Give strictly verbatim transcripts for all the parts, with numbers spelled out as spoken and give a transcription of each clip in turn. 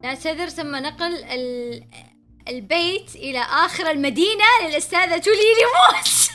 نعتذر تم نقل ال... البيت إلى آخر المدينة للأستاذة توليلي موس.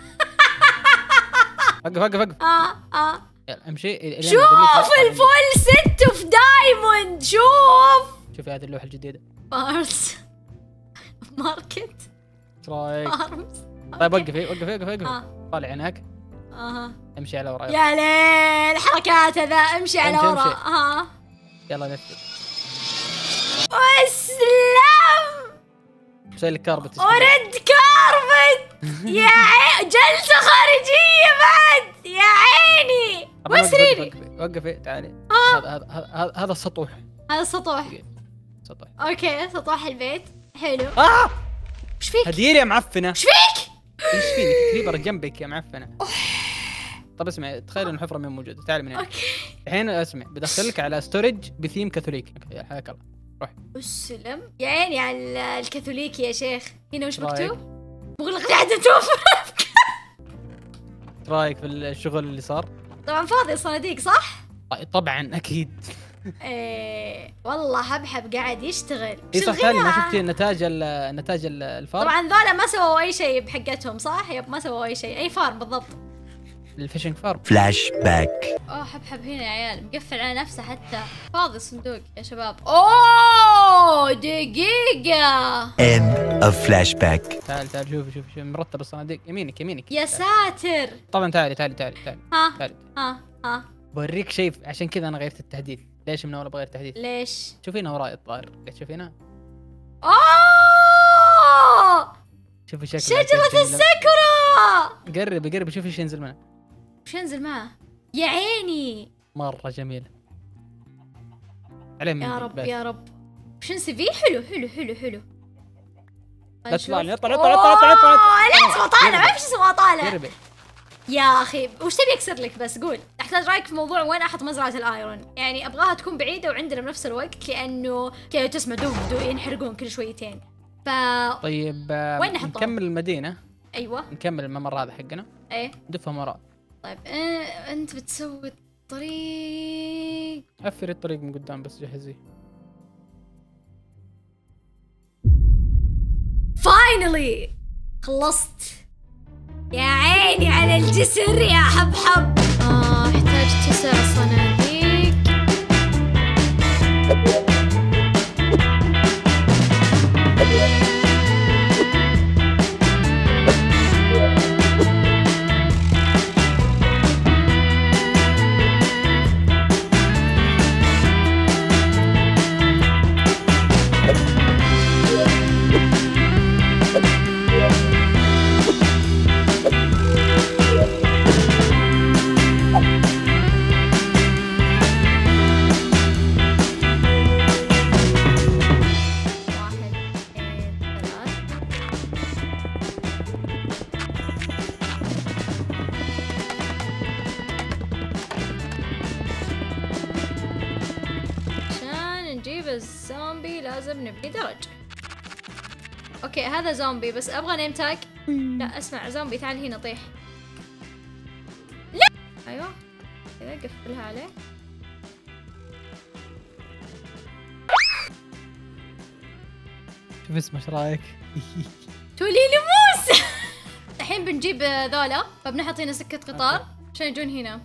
وقف وقف وقف. آه آه يلا امشي. شوف الفول ست اوف دايموند. شوف شوفي هذه اللوحة الجديدة. بارس ماركت. ايش رايك؟ فارمز. طيب وقفي وقفي وقفي وقفي. آه. طالع هناك. اها امشي على وراء. يا ليل حركات ذا. امشي على امشي وراء. امشي. ها يلا نفذ. اسلم. مسوي لك كاربت. ورد كاربت. يا عي... جلسة خارجية بعد. يا عيني. وين سريري؟ وقفي وقفي تعالي. آه. هذا هذا هذا هذا السطوح. هذا السطوح. سطوح. اوكي سطوح البيت. حلو. اه ايش فيك؟ هدير يا معفنة. ايش فيك؟ ايش فيك؟ كريبر جنبك يا معفنة. طب اسمعي تخيل ان حفرة من موجودة. تعالي من هنا. اوكي الحين اسمعي بدخلك على ستورج بثيم كاثوليك. يا حياك الله. روح. اسلم. يا عيني على الكاثوليكي يا شيخ. هنا وش رايك؟ مكتوب؟ مغلق قاعدة توفر. ايش رايك في الشغل اللي صار؟ طبعا فاضي الصناديق صح؟ طبعا اكيد. ايه والله حبحب قاعد يشتغل. اي صح. ثاني ما شفتي نتاج ال نتاج ال- الفارم؟ طبعا ذولا ما سووا اي شيء بحقتهم صح؟ يب ما سووا اي شيء. اي فارم بالضبط؟ الفيشنج فارم. فلاش باك. اوه حبحب هنا يا عيال مقفل على نفسه حتى. فاضي الصندوق يا شباب. اوه دقيقة. end of flashback. تعال تعال شوفي شوفي شوفي مرتب الصناديق. يمينك يمينك. يا ساتر. طبعا تعالي تعالي تعالي تعالي. ها تعالي. ها ها بوريك شيء عشان كذا انا غيرت التحديث. ليش من اول بغير التحديث؟ ليش؟ شوفينا وراي الطائر. قاعد تشوفينها؟ اوه شوفي شكلها. شجرة الساكورا. قرب قرب شوفي ايش ينزل منها. وش ينزل معه؟ يا عيني مرة جميلة. عليه من يا رب بس. يا رب. وش نسي فيه؟ حلو حلو حلو حلو. لا تطلع لي. اطلع أوه، اطلع اطلع اطلع اطلع. لا اسمه طالع. ما في شيء اسمه طالع. قربي. يا اخي وش تبي اكسر لك بس قول. احتاج رايك في موضوع وين احط مزرعة الايرون. يعني ابغاها تكون بعيدة وعندنا بنفس الوقت لانه كذا تسمع دوب دوب ينحرقون كل شويتين. ف طيب آه، وين نحطهم؟ نكمل المدينة. ايوه نكمل الممر هذا حقنا. ايه ندفهم وراء. طيب إيه انت بتسوي الطريق. عفري الطريق من قدام بس جهزيه. فاينلي خلصت. يا عيني على الجسر يا حبحب. اه احتاج تسع صناديق. الزومبي لازم نبني درج. اوكي هذا زومبي بس ابغى نيم تاج. لا اسمع زومبي تعال هنا طيح. لا ايوه كذا قفلها عليه. شوف اسمه ايش رايك؟ توليلي موس. الحين بنجيب ذولا فبنحط هنا سكة قطار عشان يجون هنا.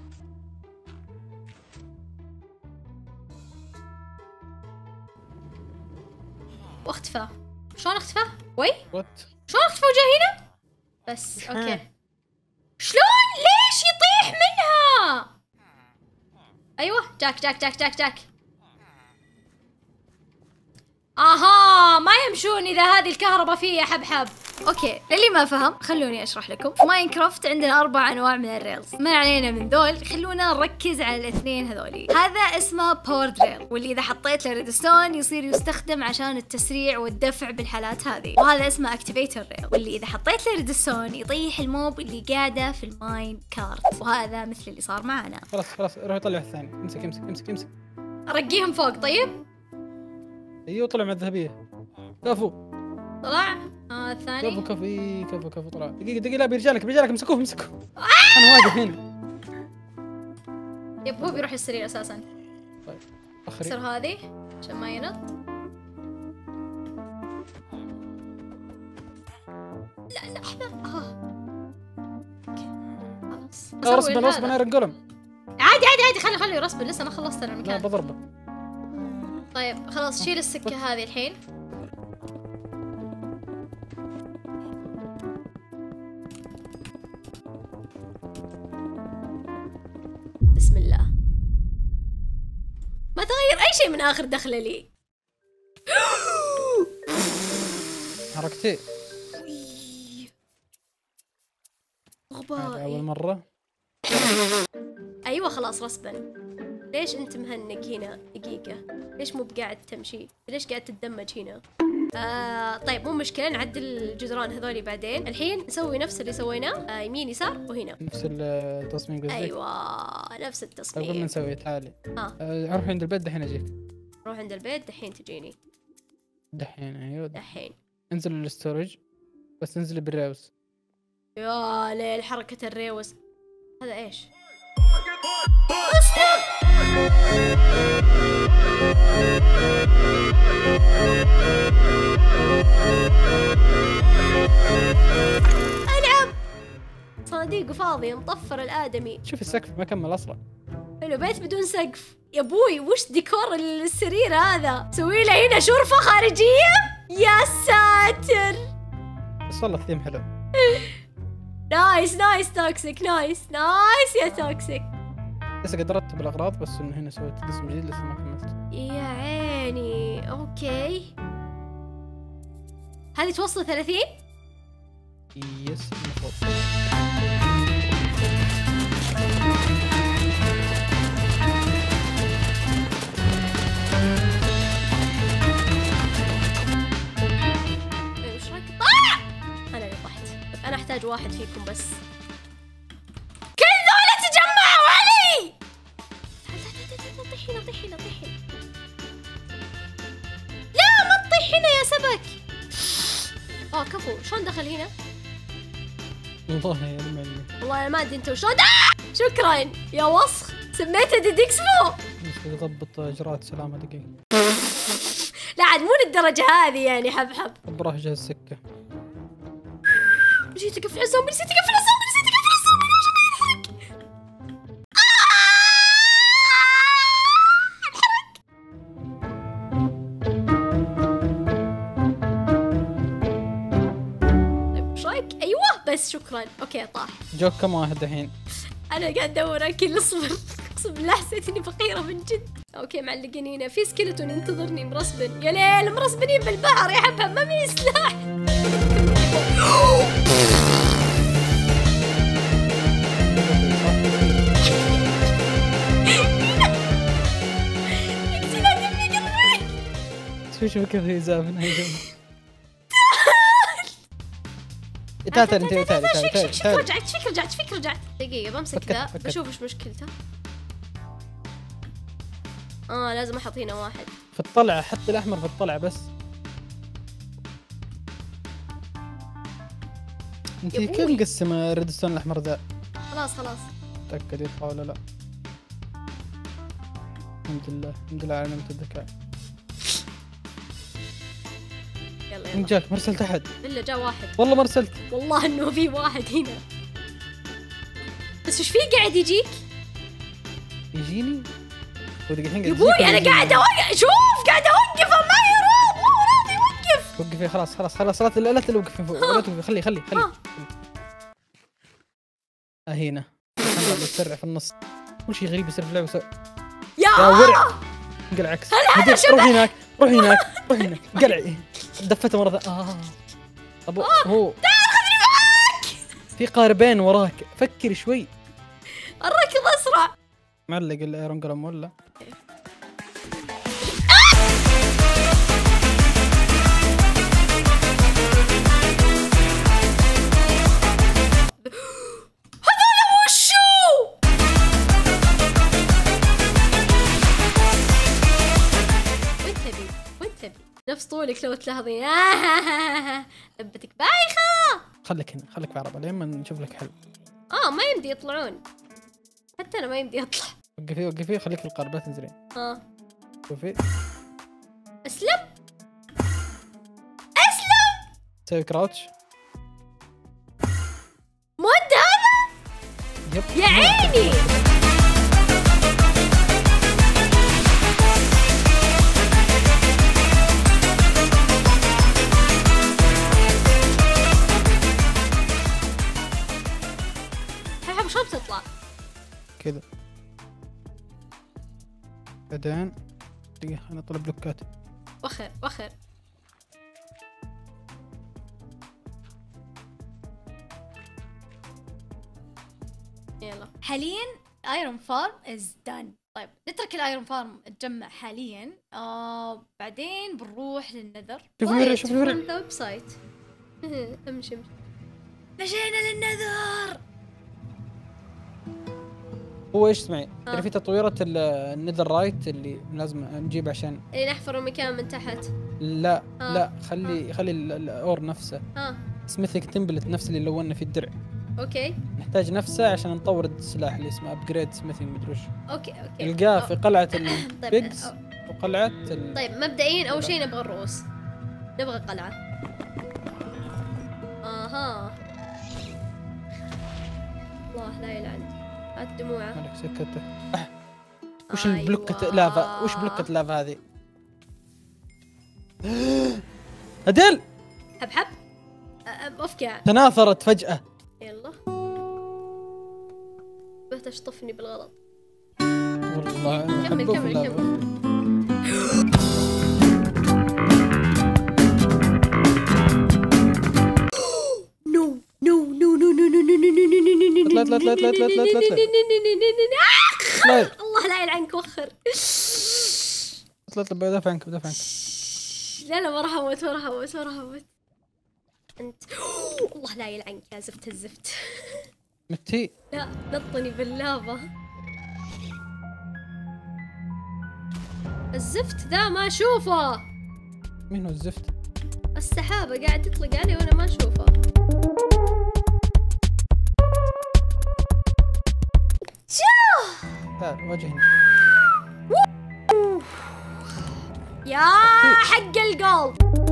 واختفى. شلون اختفى؟ وي؟ وات؟ شلون اختفى وجا هنا؟ بس اوكي. شلون؟ ليش يطيح منها؟ ايوه جاك جاك جاك جاك جاك. اها ما يمشون اذا هذه الكهرباء فيها حبحب. اوكي للي ما فهم خلوني اشرح لكم. في ماينكرافت عندنا اربع انواع من الريلز، ما علينا من ذول، خلونا نركز على الاثنين هذولي. هذا اسمه بورد ريل واللي اذا حطيت له ريدستون يصير يستخدم عشان التسريع والدفع بالحالات هذه، وهذا اسمه اكتيفيتر ريل واللي اذا حطيت له ريدستون يطيح الموب اللي قاعده في الماين كارت، وهذا مثل اللي صار معنا. خلاص خلاص روح طلع الثاني. امسك امسك امسك امسك. ارقيهم فوق طيب؟ ايوه طلع مع الذهبيه. كفو طلع. اه الثاني كفو كفو إيه كفو كفو طلع. دقيقه دقيقه لا برجالك برجالك امسكوه امسكوه. انا واقف هنا. يب هو بيروح السرير اساسا. طيب اكسر اخري. هذه. عشان ما ينط. لا لا احنا اه خلاص. رسبن رسبن ايرون جولم. عادي عادي عادي خلي خلي رسبن لسه ما خلصت انا لا المكان. بضربه. طيب خلاص شيل السكة هذه الحين. بسم الله. ما تغير اي شيء من اخر دخلة لي. حركتي غبائي. اول مره. ايوه خلاص رسبن. ليش انت مهنق هنا؟ دقيقة، ليش مو بقاعد تمشي؟ ليش قاعد تتدمج هنا؟ آه طيب مو مشكلة، نعدل الجدران هذولي بعدين. الحين نسوي نفس اللي سويناه، آه يمين يسار وهنا. نفس التصميم قصدك؟ ايوه نفس طيب التصميم. قبل نسوي تعالي. ها آه، اروح عند البيت دحين اجيك. روح عند البيت دحين تجيني. دحين ايوه. دحين. انزل للستورج بس انزل بالراوس. يا ليل حركة الريوس. هذا ايش؟ ألعب صناديق فاضية مطفر الآدمي. شوف السقف ما كمل اصلا. حلو بيت بدون سقف. يا ابوي وش ديكور السرير هذا؟ سوي له هنا شرفة خارجية؟ يا ساتر. بس والله الثيم حلو. نايس نايس توكسيك نايس نايس يا توكسيك. لسه قد رتب الاغراض بس انه هنا سويت قسم جديد لسه ما كملت. يا عيني اوكي. هذه توصل ثلاثين؟ يس المفروض. وش رايك؟ طالع! انا اللي طحت. انا احتاج واحد فيكم بس. كل ذولا تجمعوا علي! طيح هنا طيح هنا طيح هنا. لا ما تطيح هنا يا سبك. اه كفو. شلون دخل هنا؟ والله يا المعلم. والله انا ما ادري انت وشلون. شكرا يا وسخ. سميته ديدكسمو. بس يضبط اجراءات سلامه دقيقه. لا عاد مو للدرجة هذه يعني حبحب. بروح اجهز السكه. نسيت اقفل الزومبي نسيت اقفل الزومبي نسيت اقفل الزومبي وش ما ينحرق. طيب وش رايك؟ ايوه بس شكرا. اوكي طاح. جوك كم واحد الحين؟ انا قاعد ادور اكل اصبر. اقسم بالله حسيت اني فقيرة من جد. اوكي معلقين هنا في سكيلتون ينتظرني مرسبن. يا ليل مرسبنين بالبحر يا حبها ما في سلاح. شو شو كيف هي زافن هاي جنب. تعال تعال انت تعال تعال تعال فيك تعال. رجعت فيك رجعت فيك رجعت. دقيقة بمسك فكت- ذا فكت. بشوف ايش مشكلته. اه لازم احط هنا واحد. في الطلعة حط الأحمر في الطلعة بس. انت يا كيف أبوي. مقسمة الريدستون الأحمر ذا؟ خلاص خلاص. تأكد يطلع ولا لا. الحمد لله الحمد لله على نعمة الذكاء. يلا من يلا. جاك ما ارسلت أحد. الا جاء واحد. والله ما ارسلت. والله انه في واحد هنا. بس وش في قاعد يجيك؟ يجيني؟ هو دقيقة الحين يا قاعد ابوي يجيك ولا انا يجيني؟ قاعد اوقف. شوف قاعد اوقف ما يراض مو راضي يوقف. وقفي خلاص خلاص خلاص لا لا لا توقفي فوق لا توقفي خلي خلي خلي. ها. اه هنا. خلنا بتسرع في النص. كل شيء غريب يصير في اللعبة سو... يا يا ورع. انقلع عكس. هذا هدي، روح هناك روح هناك روح هناك. قلعي. دفته مرة ثانية. اه طب هو خذني معاك. في قاربين وراك فكر شوي. الركض اسرع. معلق الايرون جولم ولا؟ هذول وشو؟ وين تبي؟ وين تبي؟ نفس طولك لو تلاحظين. لبتك بايخة. خليك هنا خليك في عربة لين ما نشوف لك حل. اه ما يمدي يطلعون. حتى انا ما يمدي اطلع. وقفي وقفي خليك في القارب لا تنزلين. اه شوفي اسلم اسلم. سوي كراوتش. مو انت هذا؟ يب. يا عيني. حبحب شلون بتطلع؟ كذا بعدين دقيقة خليني اطلع بلوكات. وخر وخر. يلا حاليا ايرون فارم از دان. طيب نترك الايرون فارم تجمع حاليا. آه بعدين بنروح للنذر. شوف الوري شوف الوري. ويب سايت. امشي امشي. مشينا للنذر. هو ايش اسمعي؟ آه. ترى في تطويرة ال- النذر رايت اللي لازم نجيب عشان اللي نحفر المكان من تحت. لا آه. لا خلي خلي ال- الاور نفسه ها سميثيك تمبلت نفس اللي لونا في الدرع. اوكي نحتاج نفسه عشان نطور السلاح اللي اسمه ابجريد سميثينج مدري وش. اوكي اوكي. نلقاه في قلعة طيب البيجز أو- وقلعة ال... طيب مبدئيا اول شيء نبغى الرؤوس. نبغى قلعة. اها الله لا يلعن. هات دموعه. مالك سكته. أه. وش أيوة. البلوكة لافا؟ وش بلوكة لافا هذه؟ أديل حب حب. أ- أ- افكع. تناثرت فجأة. يلا بتشطفني بالغلط. والله أنا كمل أحبه في كمل اللافا. كمل. نو نو نو نو نو نو نو نو نو نو نو نو اطلع اطلع اطلع اطلع اطلع اطلع اطلع اطلع الله لا يلعنك وخر. اطلع اطلع بدافع عنك بدافع عنك. لا لا ما راح اموت ما راح اموت ما راح اموت. انت الله لا يلعنك يا زفت الزفت. متي لا نطني باللافا. الزفت ذا ما اشوفه. مين هو الزفت؟ السحابة قاعد تطلق علي وانا ما اشوفه. تعال واجهني. يا حق القلب.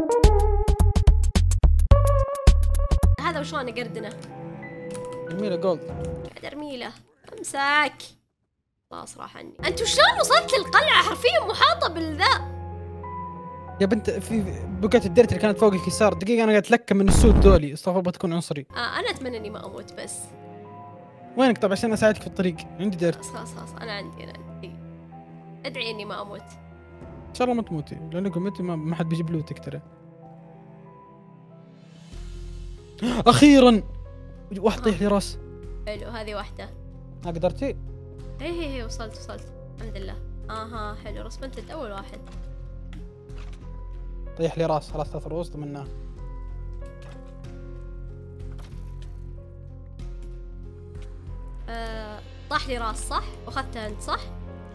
هذا وش انا قردنه. جميلة جولد. قاعد ارميله. امسك. خلاص راح عني. انت وشلون وصلت للقلعة حرفيا محاطة بالذا؟ يا بنت في بقعة الديرت اللي كانت فوقك يسار. دقيقة أنا قاعد أتلكم من السود دولي. استغفر الله تكون عنصري. آه انا اتمنى اني ما اموت بس. وينك طب عشان أساعدك في الطريق؟ عندي ديرت. خلاص خلاص خلاص انا عندي انا عندي. ادعي اني ما اموت. إن شاء الله ما تموتي لأنكم متي ما, ما حد بيجيب لوتك ترى. أخيرا واحد طيح لي راس. حلو هذه واحدة. ما قدرتي؟ هي هي هي وصلت وصلت الحمد لله. اها حلو رسمت اول واحد. طيح لي راس خلاص ثلاث رؤوس ضمناه. آه، طاح لي راس صح؟ واخذتها انت صح؟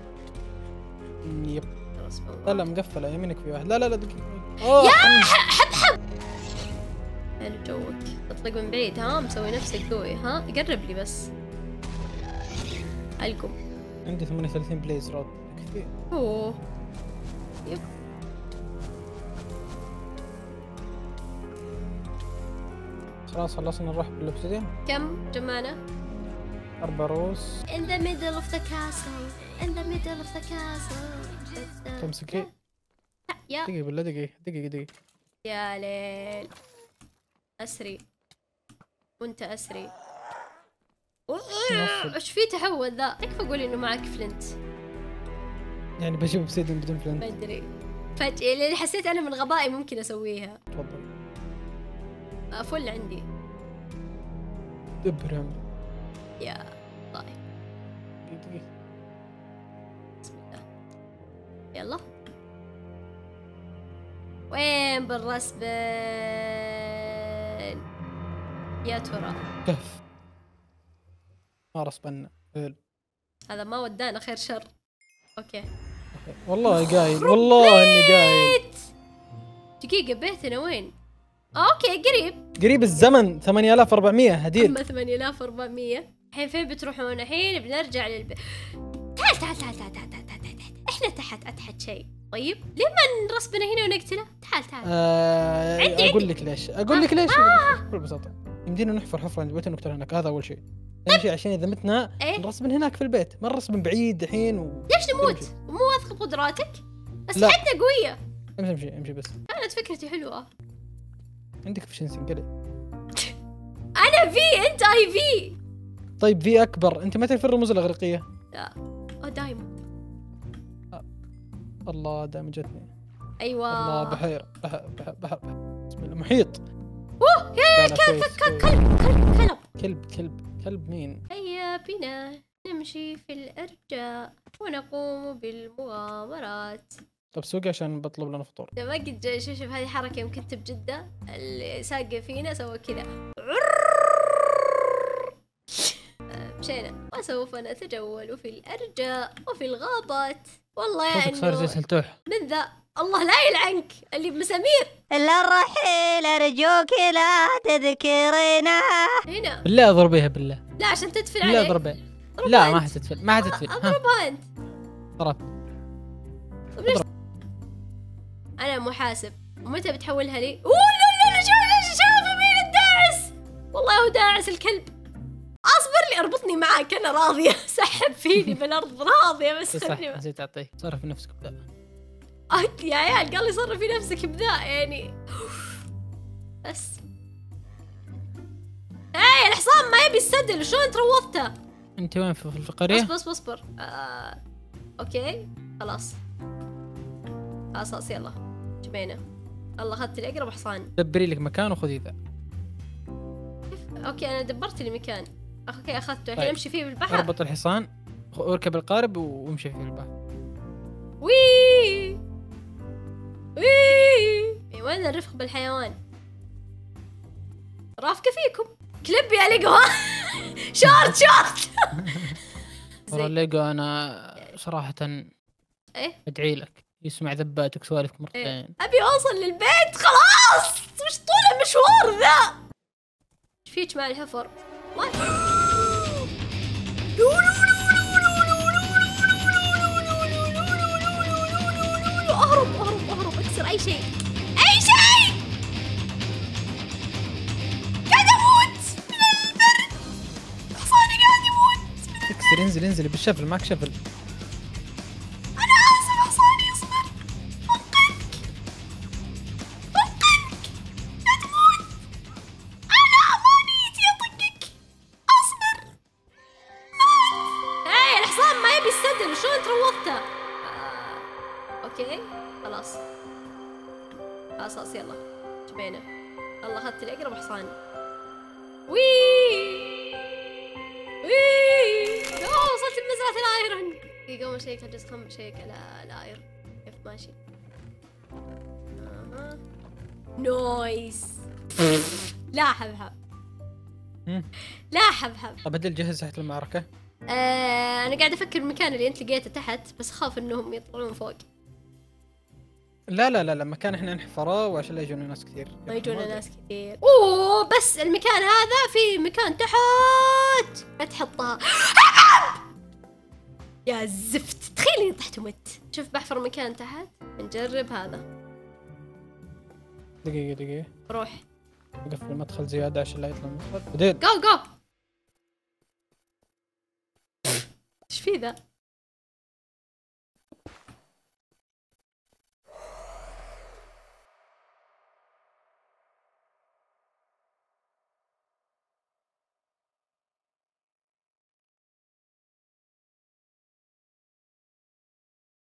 يب. خلاص لا لا مقفلة يمينك في واحد. لا لا لا دقيقة. أوه يا حب حب. حلو جوك. تطلق من بعيد ها مسوي نفسك قوي ها قرب لي بس. القم. عندي ثمانية وثلاثين بليز رود كثير. اوه يب. خلاص خلصنا نروح بالاوبسيديان. كم جمعنا؟ أربع رؤوس. In the middle of the castle. In the middle of the castle. تمسكي. يا دقيقة بالله دقيقة دقيقة دقيقة. يا ليل. أسري. وأنت أسري. نوصل. إيش في تحول ذا؟ تكفى قولي إنه معك فلنت. يعني بجيب اوبسيديان بدون ما فلنت. أدري. فجأة اللي حسيت أنا من غبائي ممكن أسويها. تفضل. فل عندي. دبر يا عمي. يا طيب. دقيقة دقيقة. بسم الله. يلا. وين بالرسبن؟ يا ترى. كهف. ما رسبنا. حلو. هذا ما ودانا خير شر. اوكي. والله قايل والله اني قايل. دقيقة بيتنا وين؟ اوكي قريب. قريب الزمن ثمانية آلاف وأربعمية هديل. اما ثمانية آلاف وأربعمية. الحين فين بتروحون؟ الحين بنرجع للبيت. تعال تعال تعال تعال تعال تعال تعال تعال. احنا تحت اتحت شيء. طيب ليه ما نرسبنه هنا ونقتله؟ تعال تعال. آه عندي اقول عندي. لك ليش اقول لك ليش آه. بكل بساطه. يمدينا نحفر حفره عند بيت ونقتل هناك، هذا اول شيء. ثاني شيء عشان اذا متنا إيه؟ نرسب من هناك في البيت، ما نرسب من بعيد الحين و... ليش نموت؟ مو واثق بقدراتك؟ بس لا. حتى قوية. امشي امشي امشي بس. كانت فكرتي حلوة. عندك افشنسي انقلب. أنا في أنت أي في. طيب في اكبر، انت ما تعرف الرموز الاغريقيه؟ لا. أو دايموند. الله دام جتني. أيوة. الله بحيره بحر بحر بحر بسم الله محيط. اوه يا لا، لا، كلب كويس، كلب كويس. كلب كلب كلب كلب كلب مين؟ هيا بنا نمشي في الأرجاء ونقوم بالمغامرات. طب سوقي عشان بطلب لنا فطور. ما قد شوف شوف هذه حركة يوم كنت بجدة اللي ساق فينا سوى كذا. مشينا وسوف نتجول في الأرجاء وفي الغابات. والله يا صوتك صار زي إنه سلتوح. من ذا الله لا يلعنك اللي بمسامير. لا الرحيل أرجوك لا تذكرنا. هنا بالله اضربيها بالله. لا عشان تدفن بالله عليك. اضربيها. اضربها لا ما أنت. حتدفل ما حتدفل. ها اضربها أنت. ضربت. طب ليش؟ أنا محاسب ومتى بتحولها لي؟ أوه لا لا لا شوف شوف مين الداعس. والله هو داعس الكلب. اصبر لي اربطني معك انا راضيه. سحب فيني بالارض راضيه بس صح خلني نسيت تعطيه. صرف نفسك بذا. أهد يا عيال قال لي صرفي نفسك بذا يعني. بس ايه الحصان ما يبي السدل شلون تروضته؟ انت وين في في القريه؟ اصبر اصبر اصبر آه. اوكي خلاص خلاص خلاص يلا جمينا. الله اخذت لي اقرب حصان. دبري لك مكان وخذي ذا. اوكي انا دبرت لي مكان. اوكي اخذته الحين طيب. امشي فيه بالبحر. اربط الحصان واركب القارب وامشي في البحر. وي وي وين الرفق بالحيوان؟ رافقة فيكم كليب يا ليجو. ها شورت شورت. والله ليجو انا صراحة ايه ادعي لك يسمع ذباتك سوالفك مرتين. إيه؟ ابي اوصل للبيت خلاص. وش طول المشوار ذا؟ ايش فيك مع الحفر؟ ما اهرب اهرب اهرب اكسر اي شيء اي شيء. قاعد اموت من البرد. حصاني قاعد يموت. اكسر انزل انزل بالشفل معك شفل. انا اسف حصاني اصبر. انقذك انقذك لا تموت. انا امانيتي اطقك اصبر. ايه الحصان ما يبي السدل شلون تروضته؟ آه. اوكي خلاص خلاص خلاص يلا جبينا. الله اخذت لي اقرب حصان. وي وي اوه وصلت بمزرعة الايرون. دقيقة اول شيك اجلس خم شيك على الايرون كيف ماشي. اها نويس. لا حبحب لا حبحب. طب بدل جهز تحت المعركة. آه انا قاعد افكر بالمكان اللي انت لقيته تحت بس اخاف انهم يطلعون فوق. لا لا لا لا مكان احنا نحفره وعشان لا يجونا ناس كثير. ما يجونا ناس كثير. اوه بس المكان هذا في مكان تحت لا تحطها. يا زفت تخيلي تحت ومت. شوف بحفر مكان تحت نجرب هذا. دقيقة دقيقة روح اقفل المدخل زيادة عشان لا يطلع المدخل. بديت. جو جو. ايش في ذا؟